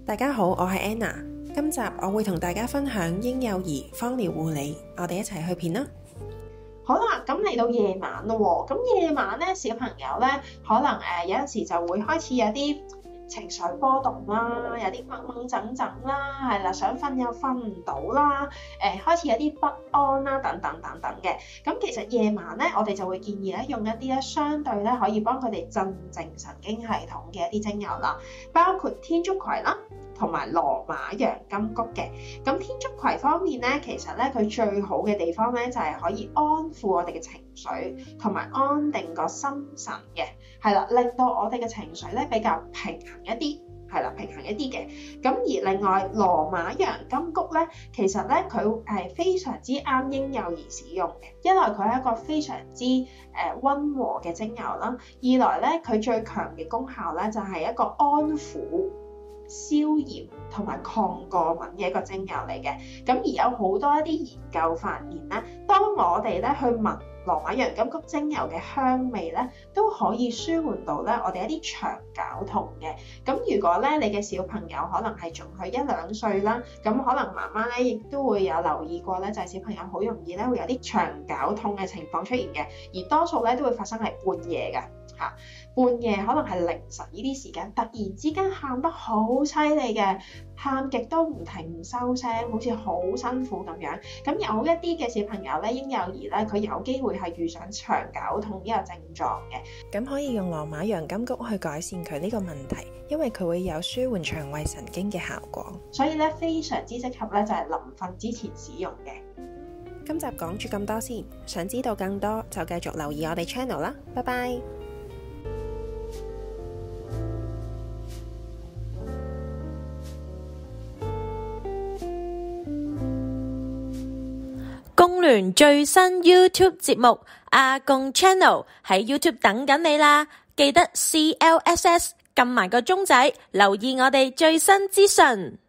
大家好，我係 Anna。今集我會同大家分享嬰幼兒芳療護理，我哋一齊去片啦。 好啦，咁嚟到夜晚咯喎，咁夜晚咧，小朋友咧可能有陣時就會開始有啲情緒波動啦，有啲掹掹整整啦，係啦，想瞓又瞓唔到啦，開始有啲不安啦，等等等等嘅。咁其實夜晚咧，我哋就會建議咧用一啲咧相對咧可以幫佢哋鎮靜神經系統嘅一啲精油啦，包括天竺葵啦，同埋羅馬洋甘菊嘅。咁天竺葵方面咧，其實咧佢最好嘅地方咧就係可以安撫我哋嘅情緒，同埋安定個心神嘅，係啦，令到我哋嘅情緒咧比較平衡一啲，係啦，平衡一啲嘅。咁而另外羅馬洋甘菊咧，其實咧佢係非常之啱嬰幼兒使用嘅，一來佢係一個非常之溫和嘅精油啦，二來咧佢最強嘅功效咧就係一個安撫、消炎同埋抗過敏嘅一個精油嚟嘅。咁而有好多一啲研究發現咧，當我哋咧去聞羅馬洋甘菊精油嘅香味咧，都可以舒緩到咧我哋一啲腸絞痛嘅。咁如果咧你嘅小朋友可能係仲係1-2歲啦，咁可能媽媽咧亦都會有留意過咧，就係小朋友好容易咧會有啲腸絞痛嘅情況出現嘅，而多數咧都會發生喺半夜嘅。半夜可能係凌晨呢啲時間，突然之間喊得好犀利嘅，喊極都唔停唔收聲，好似好辛苦咁樣。咁有一啲嘅小朋友咧，嬰幼兒咧，佢有機會係遇上腸絞痛呢個症狀嘅。 咁可以用羅馬洋甘菊去改善佢呢個問題，因為佢會有舒緩腸胃神經嘅效果。 所以咧非常之適合咧，就係臨瞓之前使用嘅。 今集講住咁多先，想知道更多就繼續留意我哋 channel 啦。拜拜。 工聯最新 YouTube 節目阿共 Channel 喺 YouTube 等緊你啦，記得 CLSS 撳埋個鐘仔，留意我哋最新資訊。